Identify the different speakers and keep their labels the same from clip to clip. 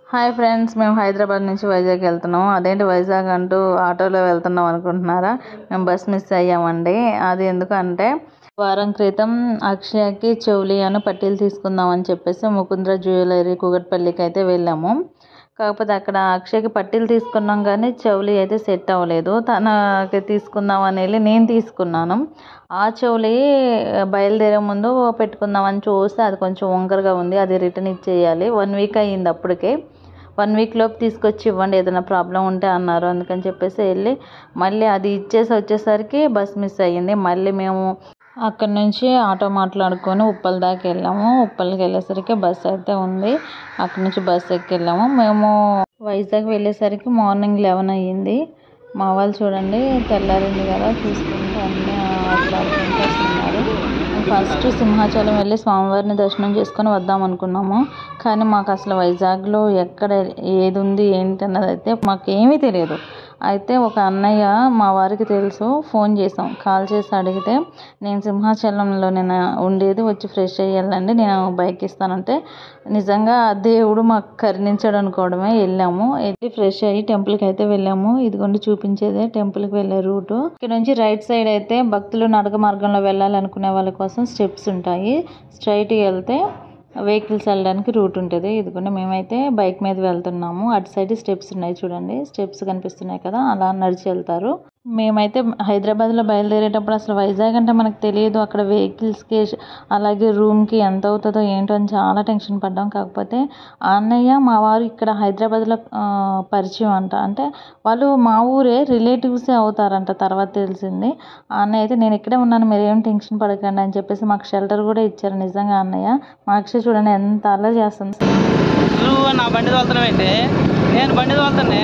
Speaker 1: Hi friends, మేము హైదరాబాద్ నుంచి వైజాగ్ వెళ్తున్నాం. అదేంటి వైజాగ్ అంటూ ఆటోలో వెళ్తున్నాం అనుకుంటున్నారా? మేము బస్ మిస్ అయ్యామండి. అది ఎందుకంటే వారం క్రితం అక్షయకి చెవులి అని పట్టీలు తీసుకుందాం అని చెప్పేసి ముకుంద్ర జ్యువెలరీ కూకట్పల్లికి అయితే వెళ్ళాము. కాకపోతే అక్కడ అక్షయకి పట్టీలు తీసుకున్నాం కానీ చెవులి అయితే సెట్ అవ్వలేదు. తనకి తీసుకుందాం అని వెళ్ళి నేను తీసుకున్నాను. ఆ చెవులి బయలుదేరే ముందు పెట్టుకుందామని చూస్తే అది కొంచెం వంకరగా ఉంది. అది రిటర్న్ ఇచ్చేయాలి. 1 వీక్ అయ్యింది అప్పటికే. 1 వీక్ లోపు తీసుకొచ్చి ఇవ్వండి, ఏదైనా ప్రాబ్లం ఉంటే అన్నారు. అందుకని చెప్పేసి వెళ్ళి మళ్ళీ అది ఇచ్చేసి వచ్చేసరికి బస్ మిస్ అయ్యింది. మళ్ళీ మేము అక్కడి నుంచి ఆటో మాట్లాడుకొని ఉప్పల్ దాకా వెళ్ళాము. ఉప్పల్కి వెళ్ళేసరికి బస్ అయితే ఉంది. అక్కడి నుంచి బస్ ఎక్కి వెళ్ళాము. మేము వైజాగ్ వెళ్ళేసరికి మార్నింగ్ 11 అయ్యింది. మా వాళ్ళు చూడండి, తెల్లారింది కదా చూసుకుంటూ అన్నీ ఆటలాడుకుంటూ వస్తున్నారు. ఫస్ట్ సింహాచలం వెళ్ళి స్వామివారిని దర్శనం చేసుకొని వద్దాం అనుకున్నాము. కానీ మాకు అసలు వైజాగ్లో ఎక్కడ ఏది ఉంది ఏంటి అన్నది అయితే మాకేమీ తెలియదు. అయితే ఒక అన్నయ్య మా వారికి తెలుసు, ఫోన్ చేసాం. కాల్ చేసి అడిగితే నేను సింహాచలంలో నేను ఉండేది, వచ్చి ఫ్రెష్ అయ్యాలండి, నేను బైక్ ఇస్తానంటే నిజంగా దేవుడు మాకు కరుణించాడు అనుకోవడమే. వెళ్ళాము, వెళ్ళి ఫ్రెష్ అయ్యి టెంపుల్కి అయితే వెళ్ళాము. ఇదిగోండి చూపించేదే టెంపుల్కి వెళ్ళే రూటు. ఇక్కడ నుంచి రైట్ సైడ్ అయితే భక్తులు నడక మార్గంలో వెళ్ళాలనుకునే వాళ్ళ కోసం స్టెప్స్ ఉంటాయి. స్ట్రైట్గా వెళ్తే వెహికల్స్ వెళ్ళడానికి రూట్ ఉంటుంది. ఇదిగోండి మేమైతే బైక్ మీద వెళ్తున్నాము. అటు సైడ్ స్టెప్స్ ఉన్నాయి చూడండి, స్టెప్స్ కనిపిస్తున్నాయి కదా, అలా నడిచి వెళ్తారు. మేమైతే హైదరాబాద్లో బయలుదేరేటప్పుడు అసలు వైజాగ్ అంటే మనకు తెలియదు. అక్కడ వెహికల్స్కి అలాగే రూమ్కి ఎంత అవుతుందో ఏంటో అని చాలా టెన్షన్ పడ్డాం. కాకపోతే ఆ అన్నయ్య మా వారు ఇక్కడ హైదరాబాద్లో పరిచయం అంట. అంటే వాళ్ళు మా ఊరే, రిలేటివ్సే అవుతారంట తర్వాత తెలిసింది. ఆ అన్నయ్య అయితే నేను ఇక్కడే ఉన్నాను, మీరు ఏం టెన్షన్ పడకండి అని చెప్పేసి మాకు షెల్టర్ కూడా ఇచ్చారు. నిజంగా అన్నయ్య మా అక్షయ్ చూడండి ఎంత అలా చేస్తుంది.
Speaker 2: నువ్వు నా బండి తోలుతున్నావేంటి? నేను బండి తోలుతానే.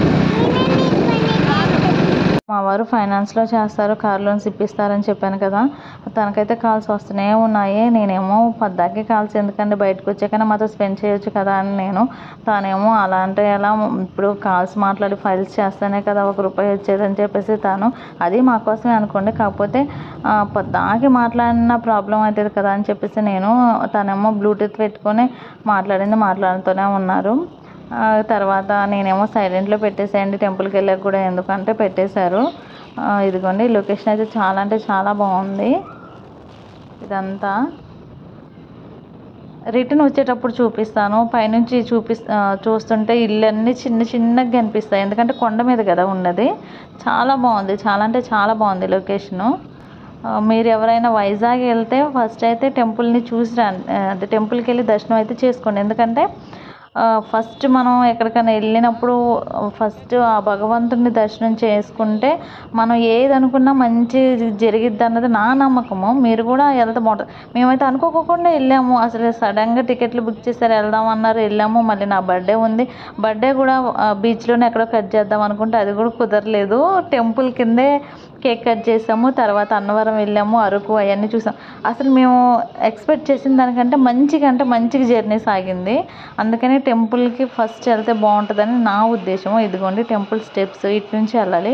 Speaker 1: మా వారు ఫైనాన్స్లో చేస్తారు, కార్ లోన్స్ ఇప్పిస్తారని చెప్పాను కదా, తనకైతే కాల్స్ వస్తూనే ఉన్నాయి. నేనేమో పద్దాకే కాల్స్ ఎందుకంటే బయటకు వచ్చాకనే మాతో స్పెండ్ చేయొచ్చు కదా అని నేను, తానేమో అలా అంటే ఎలా, ఇప్పుడు కాల్స్ మాట్లాడి ఫైల్స్ చేస్తేనే కదా ₹1 వచ్చేదని చెప్పేసి తాను, అది మా కోసమే అనుకోండి. కాకపోతే పద్దాకి మాట్లాడిన ప్రాబ్లం అవుతుంది కదా అని చెప్పేసి నేను, తనేమో బ్లూటూత్ పెట్టుకొని మాట్లాడుతూనే ఉన్నారు. తర్వాత నేనేమో సైలెంట్లో పెట్టేసేయండి, టెంపుల్కి వెళ్ళాక కూడా ఎందుకంటే పెట్టేశారు. ఇదిగోండి లొకేషన్ అయితే చాలా అంటే చాలా బాగుంది. ఇదంతా రిటర్న్ వచ్చేటప్పుడు చూపిస్తాను. పైనుంచి చూస్తుంటే ఇళ్ళన్నీ చిన్న చిన్నగా కనిపిస్తాయి, ఎందుకంటే కొండ మీద కదా ఉన్నది. చాలా బాగుంది, చాలా అంటే చాలా బాగుంది లొకేషను. మీరు ఎవరైనా వైజాగ్ వెళ్తే ఫస్ట్ అయితే టెంపుల్ని చూసి అంటే టెంపుల్కి వెళ్ళి దర్శనం అయితే చేసుకోండి. ఎందుకంటే ఫస్ట్ మనం ఎక్కడికైనా వెళ్ళినప్పుడు ఫస్ట్ ఆ భగవంతుడిని దర్శనం చేసుకుంటే మనం ఏది అనుకున్నా మంచి జరిగిద్ది అన్నది నా నమ్మకము. మీరు కూడా వెళ్తే బాగుంటుంది. మేమైతే అనుకోకుండా వెళ్ళాము. అసలు సడన్గా టికెట్లు బుక్ చేశారు, వెళ్దామన్నారు, వెళ్ళాము. మళ్ళీ నా బర్త్డే ఉంది, బర్త్డే కూడా బీచ్లోనే ఎక్కడో కట్ చేద్దాం అనుకుంటే అది కూడా కుదరలేదు. టెంపుల్ కిందే కేక్ కట్ చేసాము. తర్వాత అన్నవరం వెళ్ళాము, అరకు అవన్నీ చూసాం. అసలు మేము ఎక్స్పెక్ట్ చేసిన దానికంటే మంచిగా జర్నీ సాగింది. అందుకని టెంపుల్కి ఫస్ట్ వెళ్తే బాగుంటుందని నా ఉద్దేశం. ఇదిగోండి టెంపుల్ స్టెప్స్, ఇటు నుంచి వెళ్ళాలి.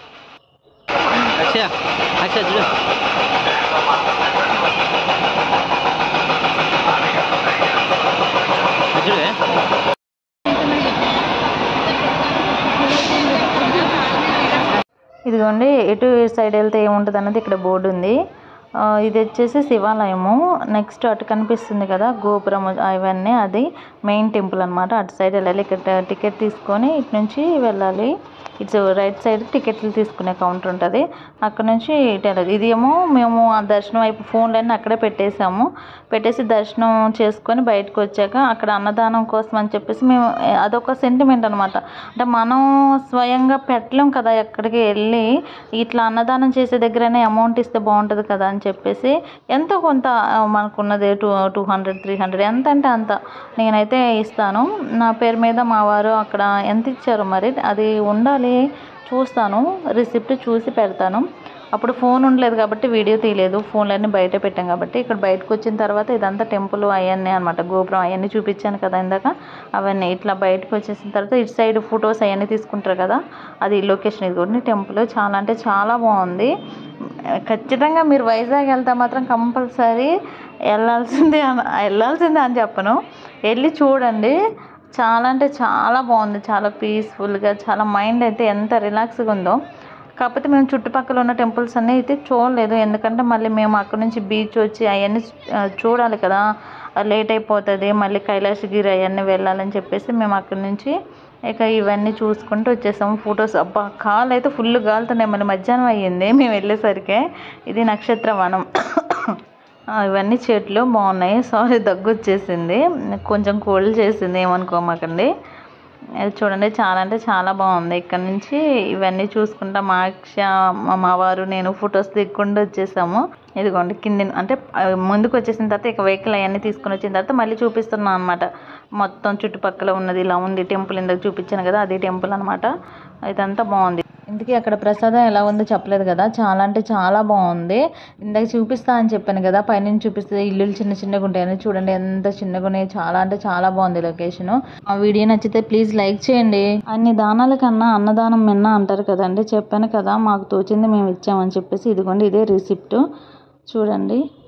Speaker 1: ఇదిగోండి ఎటు సైడ్ వెళ్తే ఏముంటుంది అన్నది ఇక్కడ బోర్డు ఉంది. ఇది వచ్చేసి శివాలయము. నెక్స్ట్ అటు కనిపిస్తుంది కదా గోపురం, అవన్నీ అది మెయిన్ టెంపుల్ అనమాట. అటు సైడ్ వెళ్ళాలి. ఇక్కడ టికెట్ తీసుకొని ఇటు నుంచి వెళ్ళాలి. ఇట్స్ రైట్ సైడ్ టికెట్లు తీసుకునే కౌంటర్ ఉంటుంది, అక్కడ నుంచి ఇటు వెళ్ళాలి. ఇది ఏమో మేము ఆ దర్శనం అయిపు ఫోన్లన్నీ అక్కడే పెట్టేసి దర్శనం చేసుకొని బయటకు వచ్చాక అక్కడ అన్నదానం కోసం అని చెప్పేసి మేము, అదొక సెంటిమెంట్ అనమాట. అంటే మనం స్వయంగా పెట్టలేం కదా ఎక్కడికి వెళ్ళి, ఇట్లా అన్నదానం చేసే దగ్గరనే అమౌంట్ ఇస్తే బాగుంటుంది కదా అని చెప్పేసి ఎంతో కొంత మనకున్నది 200, 300 ఎంత అంటే అంత నేనైతే ఇస్తాను. నా పేరు మీద మా వారు అక్కడ ఎంత ఇచ్చారు మరి అది ఉండాలి, చూస్తాను, రిసిప్ట్ చూసి పెడతాను. అప్పుడు ఫోన్ ఉండలేదు కాబట్టి వీడియో తీయలేదు, ఫోన్లన్నీ బయట పెట్టాం కాబట్టి. ఇక్కడ బయటకు వచ్చిన తర్వాత ఇదంతా టెంపుల్ అవన్నీ అనమాట, గోపురం అవన్నీ చూపించాను కదా ఇందాక, అవన్నీ ఇట్లా బయటకు వచ్చేసిన తర్వాత ఇటు సైడ్ ఫొటోస్ అవన్నీ తీసుకుంటారు కదా, అది లొకేషన్. ఇది కూడా టెంపుల్ చాలా అంటే చాలా బాగుంది. ఖచ్చితంగా మీరు వైజాగ్ వెళ్తే మాత్రం కంపల్సరీ వెళ్ళాల్సిందే అని చెప్పను, వెళ్ళి చూడండి. చాలా అంటే చాలా బాగుంది. చాలా పీస్ఫుల్గా, చాలా మైండ్ అయితే ఎంత రిలాక్స్గా ఉందో. కాకపోతే మేము చుట్టుపక్కల ఉన్న టెంపుల్స్ అన్నీ అయితే చూడలేదు. ఎందుకంటే మళ్ళీ మేము అక్కడ నుంచి బీచ్ వచ్చి అవన్నీ చూడాలి కదా, లేట్ అయిపోతుంది. మళ్ళీ కైలాసగిరి అవన్నీ వెళ్ళాలని చెప్పేసి మేము అక్కడి నుంచి ఇక ఇవన్నీ చూసుకుంటూ వచ్చేసాము. ఫొటోస్ అబ్బా కాళ్ళు అయితే ఫుల్ గాలుతున్నాయి. మళ్ళీ మధ్యాహ్నం అయ్యింది మేము వెళ్ళేసరికి. ఇది నక్షత్ర వనం. ఇవన్నీ చెట్లు బాగున్నాయి. సారీ దగ్గు వచ్చేసింది, కొంచెం కోల్డ్ చేసింది, ఏమనుకోమాకండి. అది చూడండి చాలా అంటే చాలా బాగుంది. ఇక్కడ నుంచి ఇవన్నీ చూసుకుంటా మా వారు నేను ఫొటోస్ దిక్కుండా వచ్చేసాము. ఇదిగోండి కింద అంటే ముందుకు వచ్చేసిన తర్వాత ఇక వెహికల్ అవన్నీ తీసుకుని వచ్చిన తర్వాత మళ్ళీ చూపిస్తున్నాం అనమాట. మొత్తం చుట్టుపక్కల ఉన్నది ఇలా ఉంది. టెంపుల్ ఇందాక చూపించాను కదా, అది టెంపుల్ అనమాట. ఇదంతా బాగుంది. ఇందుకే అక్కడ ప్రసాదం ఎలా ఉందో చెప్పలేదు కదా, చాలా అంటే చాలా బాగుంది. ఇందాక చూపిస్తా అని చెప్పాను కదా, పైనుంచి చూపిస్తే ఇల్లులు చిన్న చిన్నగా ఉంటాయని. చూడండి ఎంత చిన్నగా ఉన్నాయి. చాలా అంటే చాలా బాగుంది లొకేషన్. ఆ వీడియో నచ్చితే ప్లీజ్ లైక్ చేయండి. అన్ని దానాల కన్నా అన్నదానం మిన్న అంటారు కదండి. చెప్పాను కదా మాకు తోచింది మేము ఇచ్చామని చెప్పేసి. ఇదిగోండి ఇదే రిసిప్ట్ చూడండి.